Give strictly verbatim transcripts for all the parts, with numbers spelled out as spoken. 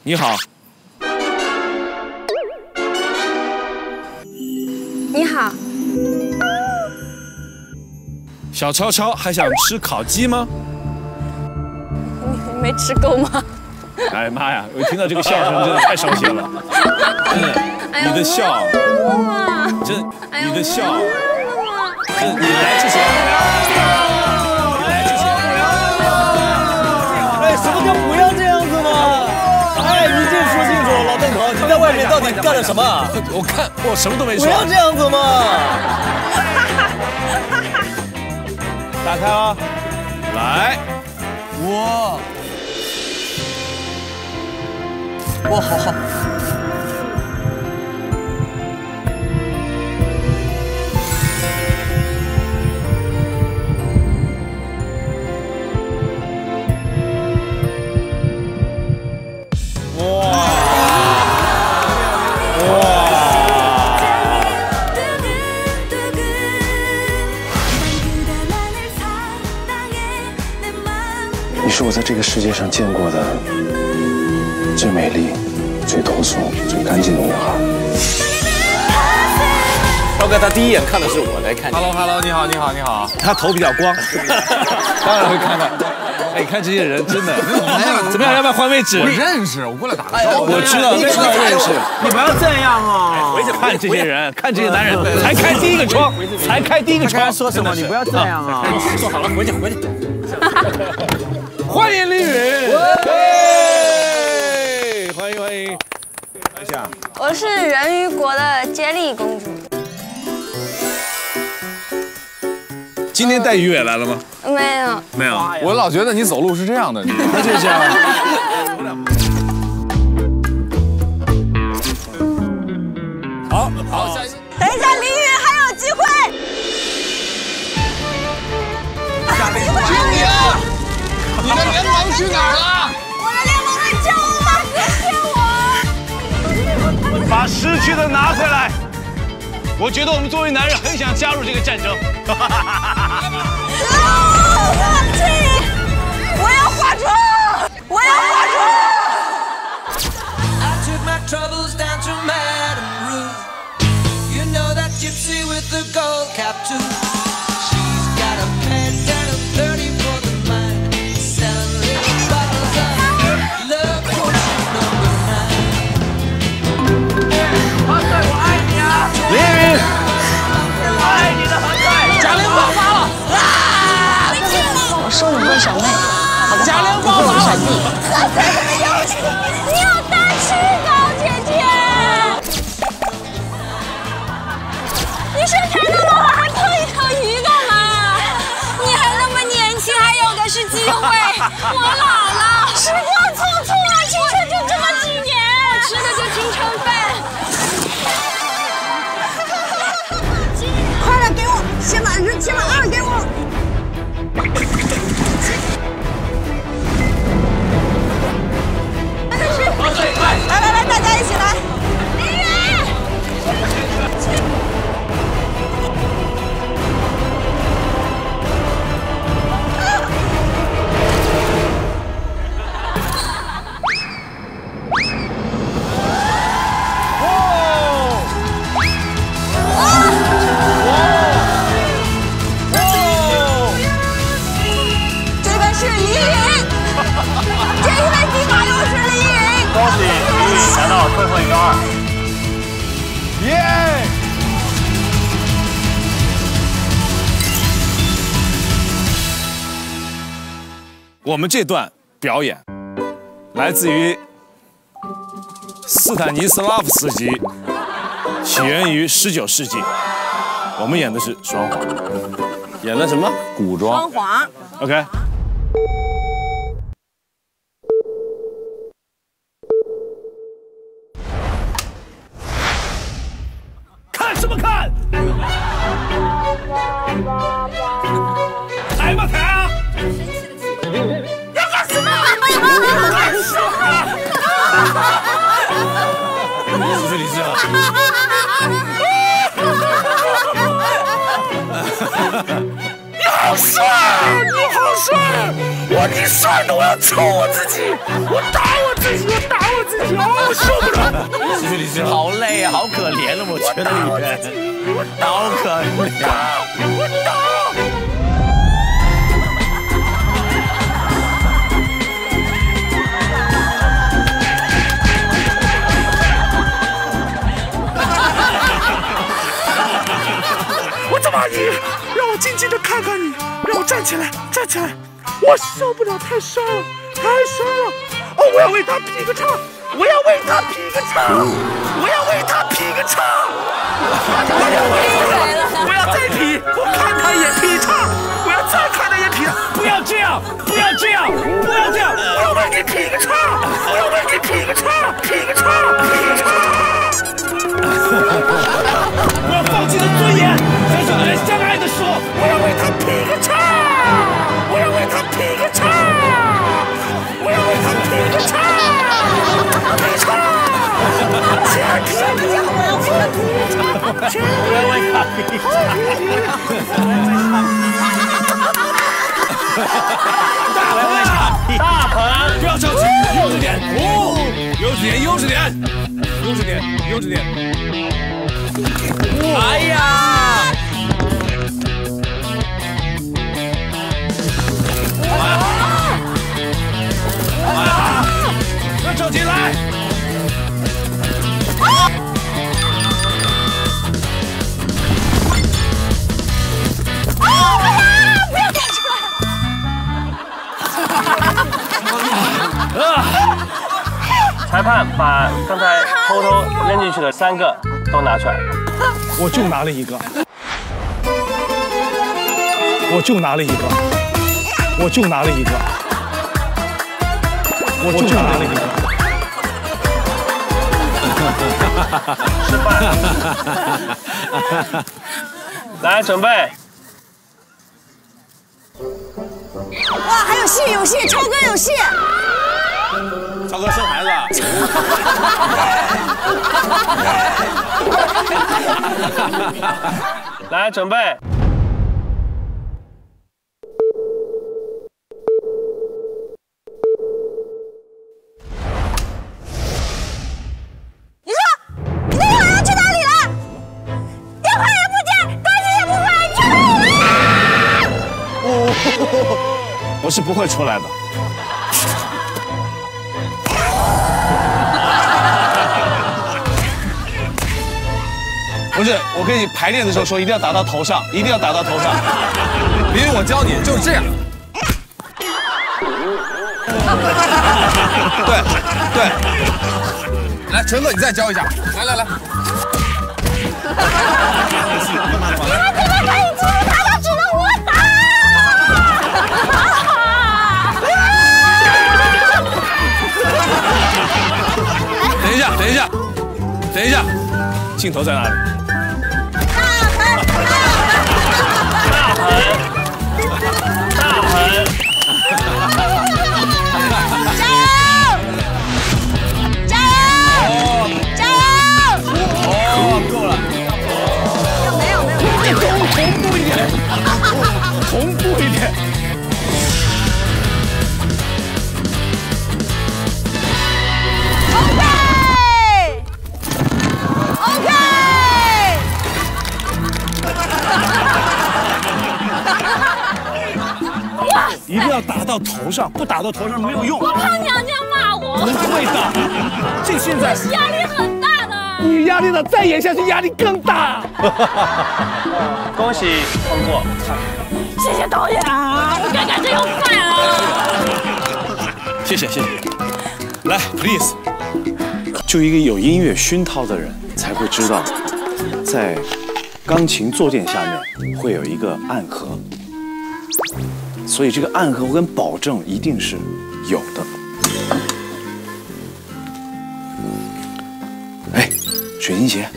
你好。 你好。 小超超还想吃烤鸡吗？ 你没吃够吗？ 哎妈呀！我听到这个笑声真的太伤心了，真的，你的笑，真，你的笑，真，你来之前，你来之前， 哎，什么叫不要这样子嘛？哎，你这说清楚，老邓头，你在外面到底干了什么？ 我看我什么都没说。 不要这样子嘛！打开啊！ 来， 哇！哇，好好。 你是我在这个世界上见过的最美丽、最通俗、最干净的女孩。 超哥，他第一眼看的是我来看你。 Hello Hello， 你好你好你好。他头比较光，当然会看到。哎，你看这些人真的，怎么样？要不要换位置？ 我认识，我过来打个招呼。 我知道，知道认识。 你不要这样啊！ 看这些人，看这些男人，才开第一个窗，才开第一个窗。 说什么？你不要这样啊！ 坐好了，回去回去。 欢迎丽允，欢迎欢迎。等一下， 我是人鱼国的接力公主。 今天带鱼尾来了吗？ 没有， 没有。 我老觉得你走路是这样的，你他就是这样。好，好， 等一下，林允还有机会。 经理啊，你的联盟去哪儿了？ 我的联盟来救我吧，别骗我！ 把失去的拿回来。我觉得我们作为男人很想加入这个战争。 放弃！我要化妆！我要化妆！ I took my troubles down to Madame Ruth. You know that gypsy with the gold cap too. She's got a pen and a thirty for the mind, selling little bottles of love potion number nine. 韩帅，我爱你啊！林允，我爱你的韩帅！贾玲爆发了！ 我收你做小妹，好不好？ 贾玲爆发了！ 我才这么要求，你有大气高，姐姐。你身材那么好，还碰一条鱼干嘛？你还那么年轻，还有的是机会。我老了，时光匆匆啊，青春就这么几年，我吃的就青春饭。快点给我，先把人，先把二给我。 来来来，大家一起来！林允，这个是林允，这一位骑马又是林允。 恭喜林允拿到最后一个二， 耶！我们这段表演来自于斯坦尼斯拉夫斯基，起源于十九世纪。我们演的是双簧，演的什么？古装。 双簧。 OK。 看什么看？抬吗抬啊？要干什么？干什么？李志，李志啊！你好帅，你好帅！哇！ 我你帅的我要抽我自己，我打我自己，我打我自己，哦，我受不了。 李志，李志，好累啊，好可怜了，我觉得你们，好可怜。 我打。 阿姨，让我静静的看看你，让我站起来，站起来，我受不了，太帅了，太帅了！哦，我要为他劈个叉，我要为他劈个叉，我要为他劈个叉，我要为他，我要再劈，我看他也劈叉，我要再看他也劈，不要这样，不要这样，不要这样，我要为你劈个叉，我要为你劈个叉，劈个叉，劈个叉。 我要放弃的尊严，在两个人相爱的时候，我要为他劈个叉，我要为他劈个叉，我要为他劈个叉，劈叉，切劈劈，我要为他劈叉，切，我要为他劈叉，大鹏，大鹏，不要着急，悠着点，哦，悠着点，悠着点，悠着点，悠着点。 哎呀！啊！让周杰来！ 啊！不要赶出来！裁判把刚才偷偷扔进去的三个都拿出来。 我就拿了一个，我就拿了一个，我就拿了一个，我就拿了一个。 失败。来，准备。 哇，还有戏，有戏，超哥有戏。 超哥生孩子了。 来，准备。 你说，你那个要去哪里了？电话也不接，短信也不回，去哪里了？ 哦，我是不会出来的。 不是，我跟你排练的时候说一定要打到头上，一定要打到头上。 林云，我教你，就是这样。对对，来，陈哥，你再教一下。来来来。 他怎么可以继续打？他只能我打。 等一下，等一下，等一下，镜头在哪里？ 大鹏， 加油！加油！加油！ 哦，够了。 没有没有没有。 同步一点，同步一点。 OK。OK。 一定要打到头上，不打到头上没有用。 我怕娘娘骂我。 不会的，这现在压力很大的。 你压力大，再演下去压力更大。 恭喜通过。 谢谢导演啊，我该赶着要饭了。 谢谢谢谢。来 ，please。就一个有音乐熏陶的人才会知道，在钢琴坐垫下面会有一个暗盒。 所以这个暗盒跟保证一定是有的。哎，水晶鞋。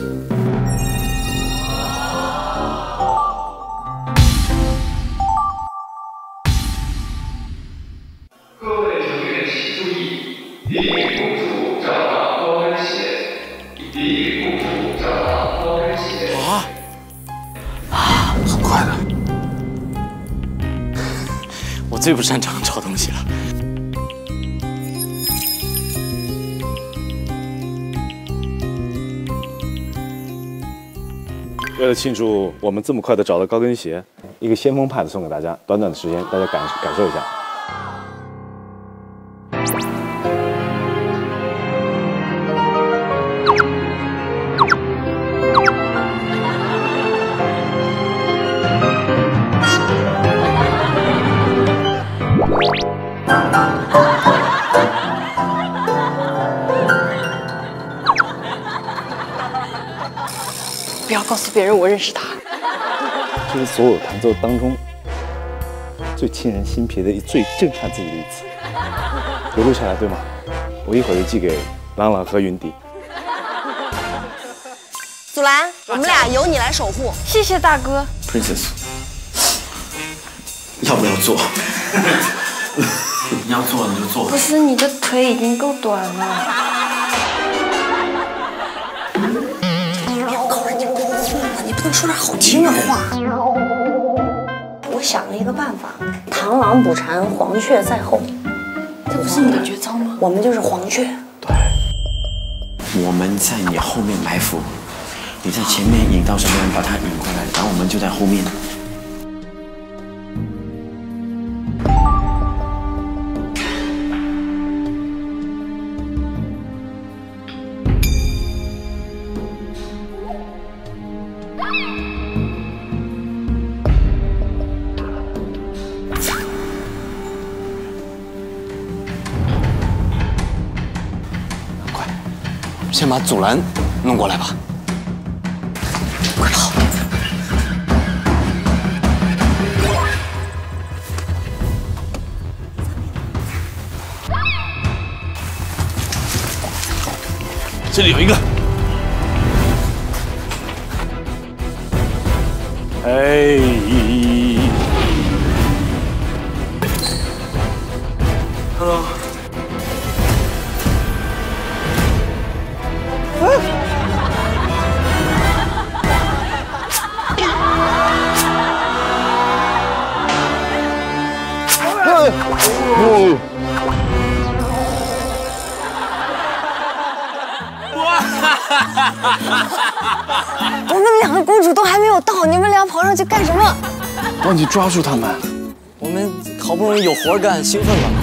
各位成员请注意，礼品公主找到高跟鞋，礼品公主找到高跟鞋。 啊啊，很快的。 我最不擅长找东西了。 为了庆祝我们这么快的找到高跟鞋，一个先锋派的送给大家，短短的时间，大家感感受一下。 不要告诉别人我认识他。 这是所有弹奏当中最沁人心脾的、最震撼自己的一次。有录下来对吗？我一会儿就寄给朗朗和云迪。 祖蓝，我们俩由你来守护。 谢谢大哥。 Princess， 要不要做？你要做你就做。 不是，你的腿已经够短了。 你不能说点好听的话。我想了一个办法，螳螂捕蝉，黄雀在后。 这不是你的绝招吗？ 我们就是黄雀。 对，我们在你后面埋伏，你在前面引到什么人把他引过来，然后我们就在后面。 先把祖蓝弄过来吧。快跑！ 这里有一个。哎。Hello。 哦， 我们两个公主都还没有到，你们俩跑上去干什么？ 帮你抓住他们。 我们好不容易有活干，兴奋了。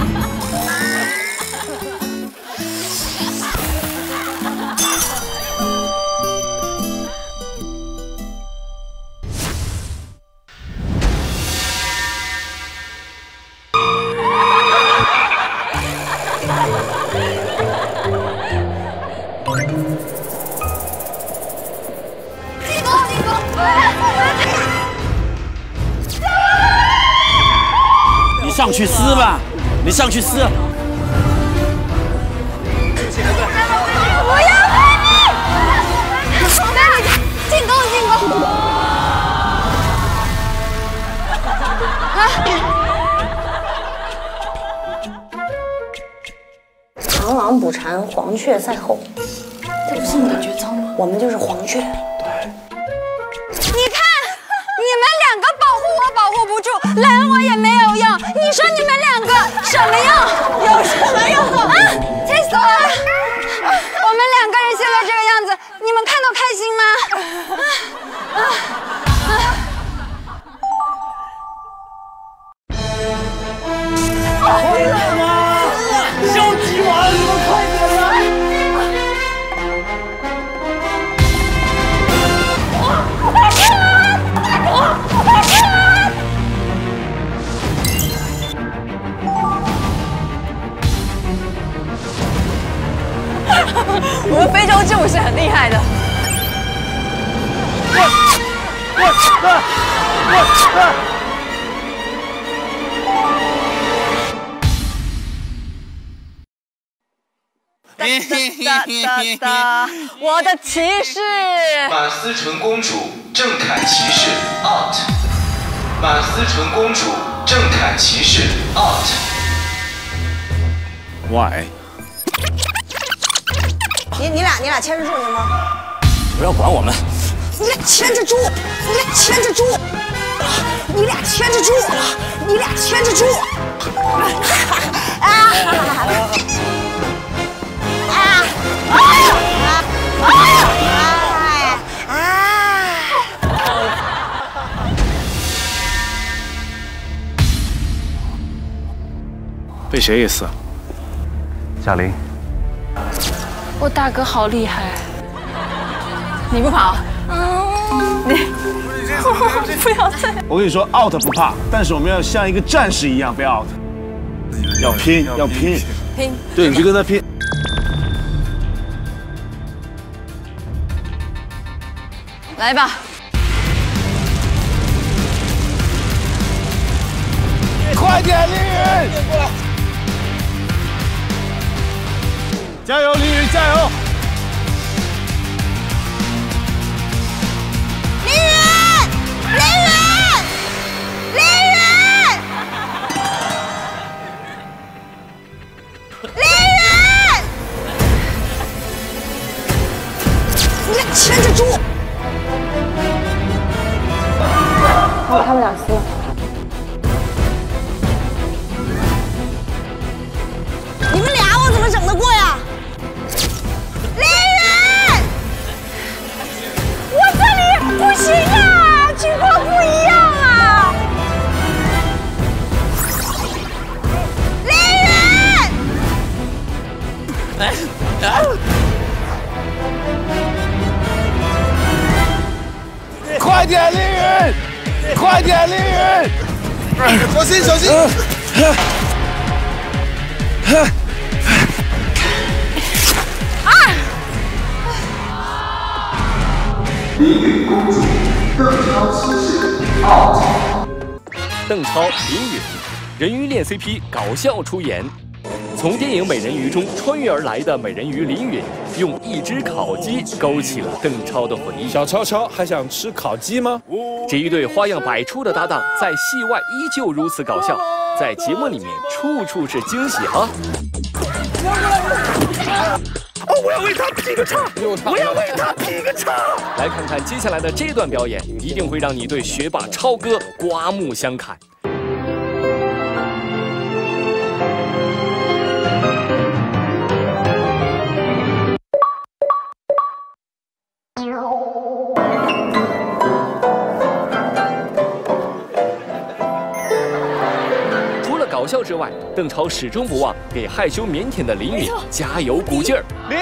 你上去撕吧，你上去撕。 我要叛逆！进攻，进攻！ 螳螂捕蝉，黄雀在后。 这不是你的绝招吗？ 我们就是黄雀。 你看，你们两个保护我保护不住，拦我也没有用。你说你们两个什么用？有什么用啊？气死我了！我们两个人现在这个样子，你们看到开心吗？啊啊啊！ 回来吗？小鸡娃，你们快点来！ 我们非洲劲舞是很厉害的。哒哒哒！我的骑士。 马思纯公主正凯骑士 out。马思纯公主正凯骑士 out。 Why？ 你你俩你俩牵着住行吗？ 不要管我们。 你俩牵着住，你俩牵着住，你俩牵着住，你俩牵着住。 被谁给撕？ 贾玲， 我大哥好厉害，你不跑？嗯，你不要再…… 我跟你说 ，out 不怕，但是我们要像一个战士一样被 out， 要拼，要拼， 拼， 对，你就跟他拼。 来吧。 快点，凌云！过来！加油，凌云，加油！ 凌云，凌云，凌云，凌云！你俩牵着猪！他们俩撕了。 你们俩我怎么整得过呀？凌云，我这里不行啊，情况不一样啊。凌云，哎哎， 快点，凌云！快点，凌云！ 小心，小心！ 凌云公主，邓超骑士 out。 邓超、凌云，人鱼恋 C P 搞笑出演。从电影《美人鱼》中穿越而来的美人鱼凌云，用一只烤鸡勾起了邓超的回忆。 小超超还想吃烤鸡吗？ 这一对花样百出的搭档，在戏外依旧如此搞笑，在节目里面处处是惊喜啊！ 哦，我要为他劈个叉！我要为他劈个叉！ 来看看接下来的这段表演，一定会让你对学霸超哥刮目相看。除了搞笑之外，邓超始终不忘给害羞腼腆的凌云加油鼓劲儿。 凌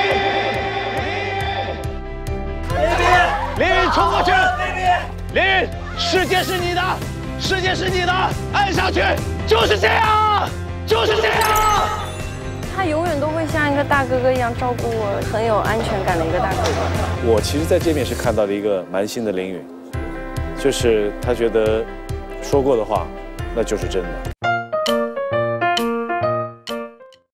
云，凌云，冲过去！凌云，世界是你的，世界是你的，按上去，就是这样，就是这样。 他永远都会像一个大哥哥一样照顾我，很有安全感的一个大哥哥。 我其实在这面是看到了一个蛮新的凌云，就是他觉得说过的话，那就是真的。